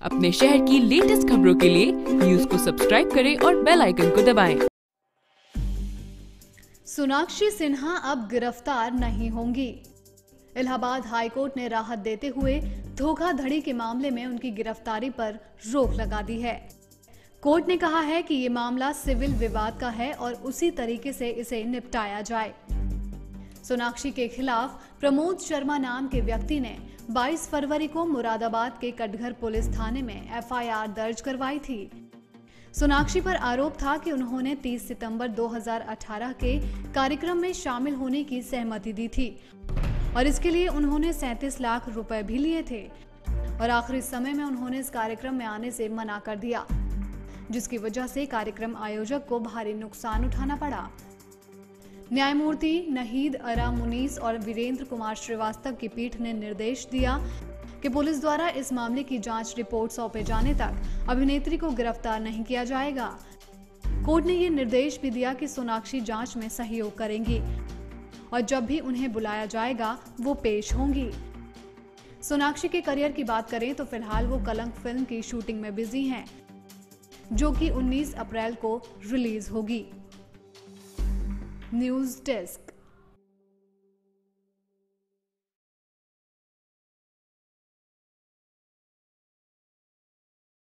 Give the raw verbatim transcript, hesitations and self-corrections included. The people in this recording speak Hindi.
अपने शहर की लेटेस्ट खबरों के लिए न्यूज को सब्सक्राइब करें और बेल आइकन को दबाएं। सोनाक्षी सिन्हा अब गिरफ्तार नहीं होंगी। इलाहाबाद हाईकोर्ट ने राहत देते हुए धोखाधड़ी के मामले में उनकी गिरफ्तारी पर रोक लगा दी है। कोर्ट ने कहा है कि ये मामला सिविल विवाद का है और उसी तरीके से इसे निपटाया जाए। सोनाक्षी के खिलाफ प्रमोद शर्मा नाम के व्यक्ति ने बाईस फरवरी को मुरादाबाद के कटघर पुलिस थाने में एफ आई आर दर्ज करवाई थी। सोनाक्षी पर आरोप था कि उन्होंने तीस सितंबर दो हज़ार अठारह के कार्यक्रम में शामिल होने की सहमति दी थी और इसके लिए उन्होंने सैंतीस लाख रुपए भी लिए थे और आखिरी समय में उन्होंने इस कार्यक्रम में आने से मना कर दिया, जिसकी वजह से कार्यक्रम आयोजक को भारी नुकसान उठाना पड़ा। न्यायमूर्ति नहीद अरा मुनीस और वीरेंद्र कुमार श्रीवास्तव की पीठ ने निर्देश दिया कि पुलिस द्वारा इस मामले की जांच रिपोर्ट सौंपे जाने तक अभिनेत्री को गिरफ्तार नहीं किया जाएगा। कोर्ट ने ये निर्देश भी दिया कि सोनाक्षी जांच में सहयोग करेंगी और जब भी उन्हें बुलाया जाएगा वो पेश होंगी। सोनाक्षी के करियर की बात करें तो फिलहाल वो कलंक फिल्म की शूटिंग में बिजी हैं, जो कि उन्नीस अप्रैल को रिलीज होगी। News desk.